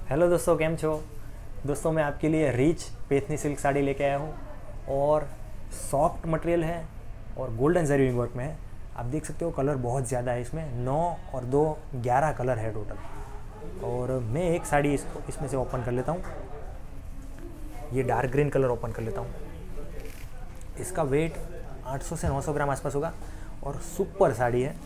Hello दोस्तों, केम छो। दोस्तों मैं आपके लिए रिच पैथनी सिल्क साड़ी लेके आया हूँ और सॉफ्ट मटेरियल है और गोल्डन जरी वर्क में है। आप देख सकते हो कलर बहुत ज़्यादा है इसमें, 9 और 2 11 कलर है टोटल। और मैं एक साड़ी इसमें से ओपन कर लेता हूँ। ये डार्क ग्रीन कलर ओपन कर लेता हूँ। इसका वेट 800 से 900 ग्राम आसपास होगा और सुपर साड़ी है।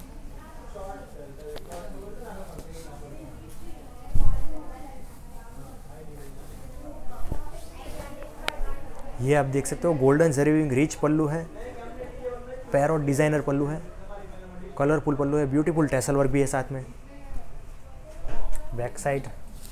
ये आप देख सकते हो golden zari weaving rich pallu है, पैरोट डिज़ाइनर पल्लू है, कलरफुल पल्लू है, ब्यूटीफुल टैसल वर्क भी है साथ में। बैक साइड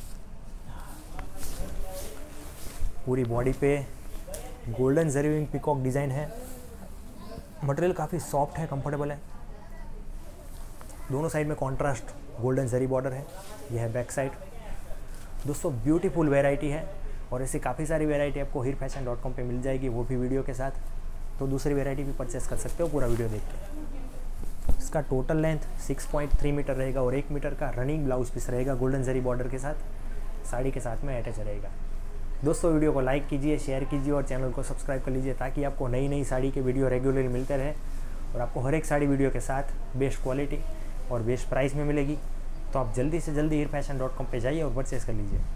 पूरी बॉडी पे golden zari weaving peacock design है। मटेरियल काफ़ी सॉफ्ट है, कंफर्टेबल है। दोनों साइड में कॉन्ट्रास्ट गोल्डन जरी बॉर्डर है। यह है बैक साइड। दोस्तों ब्यूटीफुल वैरायटी है और ऐसी काफ़ी सारी वैरायटी आपको heerfashion.com पे मिल जाएगी, वो भी वीडियो के साथ। तो दूसरी वैरायटी भी परचेस कर सकते हो पूरा वीडियो देख के। इसका टोटल लेंथ 6.3 मीटर रहेगा और 1 मीटर का रनिंग ब्लाउज पीस रहेगा गोल्डन जरी बॉर्डर के साथ, साड़ी के साथ में अटैच रहेगा। दोस्तों वीडियो को लाइक कीजिए, शेयर कीजिए और चैनल को सब्सक्राइब कर लीजिए ताकि आपको नई नई साड़ी के वीडियो रेगुलरली मिलते रहे और आपको हर एक साड़ी वीडियो के साथ बेस्ट क्वालिटी और बेस्ट प्राइस में मिलेगी। तो आप जल्दी से जल्दी heerfashion.com पे जाइए और परचेस कर लीजिए।